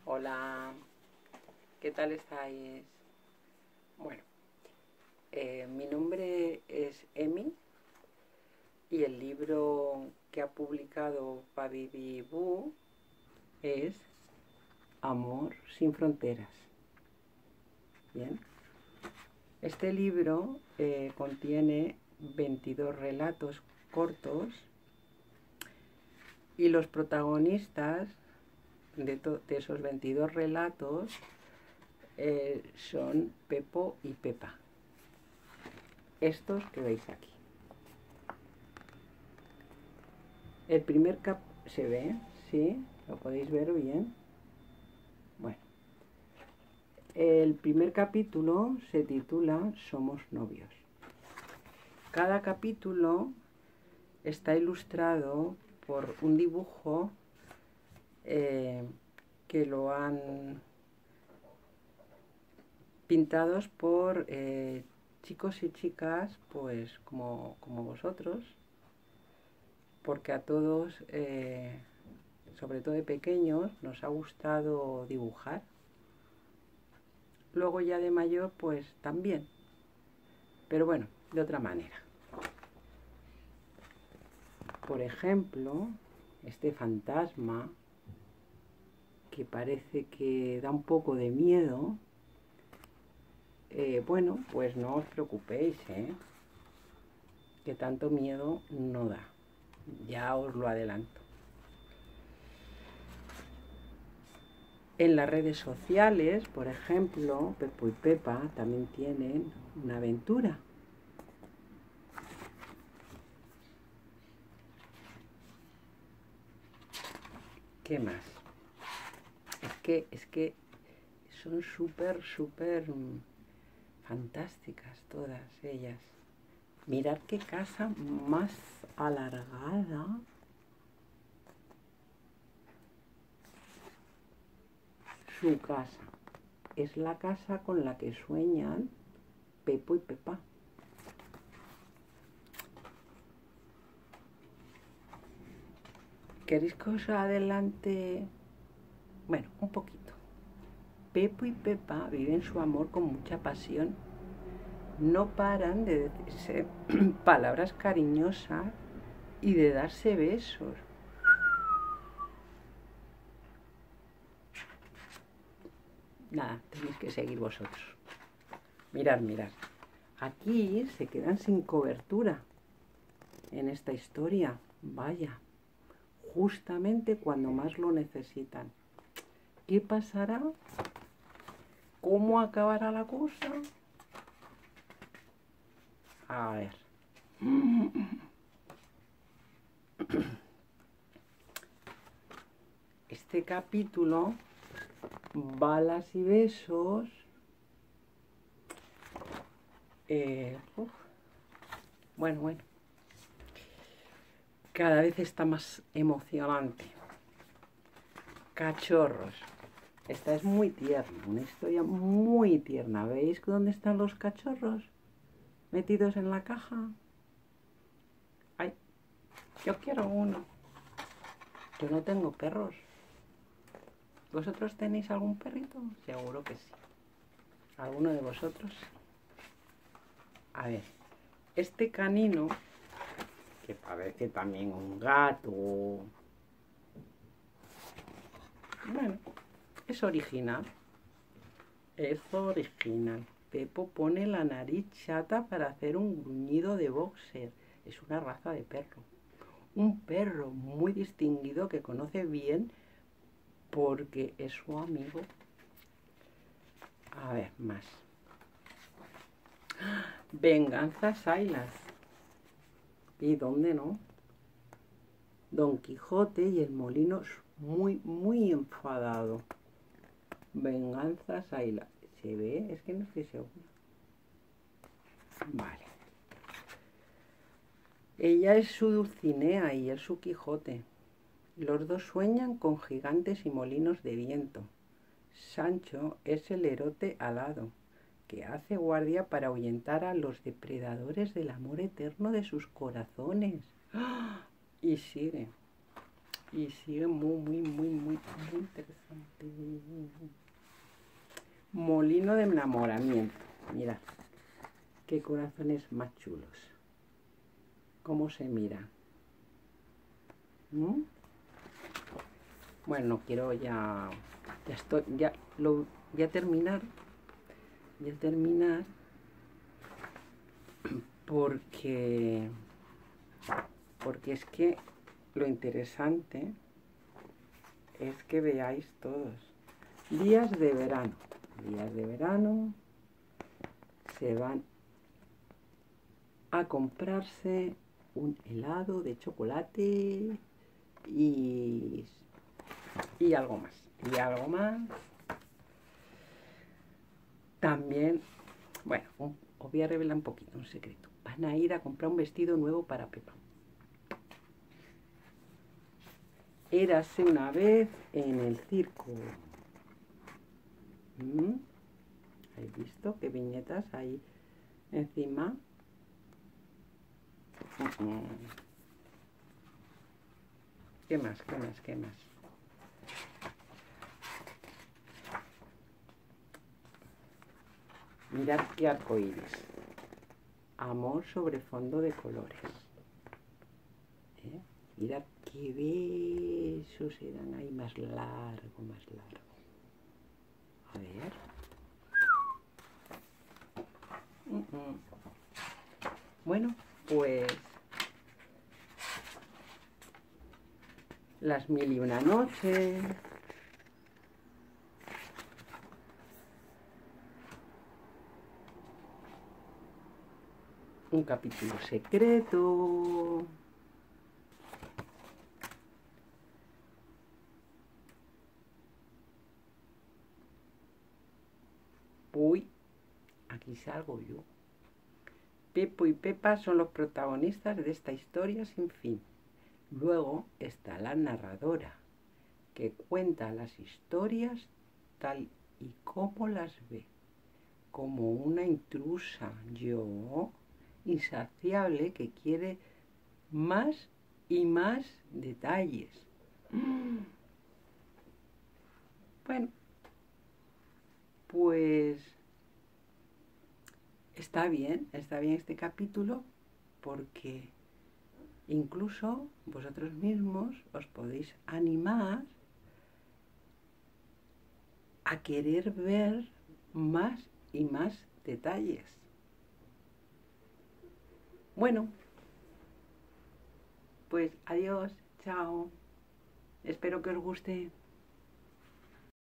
Hola, ¿qué tal estáis? Bueno, mi nombre es Emi y el libro que ha publicado Baby Boo es Amor sin fronteras. Bien, este libro contiene 22 relatos cortos y los protagonistas de esos 22 relatos son Pepo y Pepa. Estos que veis aquí. El primer ¿se ve? ¿Sí? ¿Lo podéis ver bien? Bueno. El primer capítulo se titula Somos novios. Cada capítulo está ilustrado por un dibujo que lo han pintados por chicos y chicas, pues como vosotros, porque a todos, sobre todo de pequeños, nos ha gustado dibujar. Luego ya de mayor, pues también, pero bueno, de otra manera. Por ejemplo, este fantasma, que parece que da un poco de miedo, bueno, pues no os preocupéis, que tanto miedo no da, ya os lo adelanto. En las redes sociales, por ejemplo, Pepo y Pepa también tienen una aventura. ¿Qué más? Es que son súper fantásticas todas ellas. Mirad qué casa más alargada. Su casa. Es la casa con la que sueñan Pepo y Pepa. ¿Queréis que os adelante? Bueno, un poquito. Pepo y Pepa viven su amor con mucha pasión. No paran de decirse palabras cariñosas y de darse besos. Nada, tenéis que seguir vosotros. Mirad. Aquí se quedan sin cobertura en esta historia. Vaya, justamente cuando más lo necesitan. ¿Qué pasará? ¿Cómo acabará la cosa? A ver. Este capítulo, balas y besos, bueno, cada vez está más emocionante. Cachorros. Esta es muy tierna, una historia muy tierna. ¿Veis dónde están los cachorros metidos en la caja? Ay, yo quiero uno. Yo no tengo perros. ¿Vosotros tenéis algún perrito? Seguro que sí. ¿Alguno de vosotros? A ver, este canino, que parece también un gato. Bueno, es original. Es original. Pepo pone la nariz chata para hacer un gruñido de boxer. Es una raza de perro. Un perro muy distinguido que conoce bien porque es su amigo. A ver, más. Venganza Silas. ¿Y dónde no? Don Quijote y el molino muy enfadado. Venganza Silas. ¿Se ve? Es que no estoy segura. Vale. Ella es su Dulcinea y él su Quijote. Los dos sueñan con gigantes y molinos de viento. Sancho es el erote alado, que hace guardia para ahuyentar a los depredadores del amor eterno de sus corazones. ¡Ah! Y sigue. Y sigue muy interesante. Molino de enamoramiento. Mirad, qué corazones más chulos. Cómo se mira. ¿Mm? Bueno, no quiero ya estoy, ya terminar, porque es que lo interesante es que veáis todos. Días de verano, se van a comprarse un helado de chocolate y algo más. También, bueno, os voy a revelar un poquito, un secreto. Van a ir a comprar un vestido nuevo para Pepa. Érase una vez en el circo. ¿Habéis visto qué viñetas hay encima? ¿Qué más? Mirad qué arcoíris. Amor sobre fondo de colores. Mirad qué besos eran ahí más largo. A ver. Bueno, pues las 1001 noches. Un capítulo secreto. Uy, aquí salgo yo. Pepo y Pepa son los protagonistas de esta historia sin fin. Luego está la narradora, que cuenta las historias tal y como las ve, como una intrusa, yo, insaciable, que quiere más y más detalles. Bueno, pues está bien este capítulo, porque incluso vosotros mismos os podéis animar a querer ver más y más detalles. Bueno, pues adiós, chao. Espero que os guste.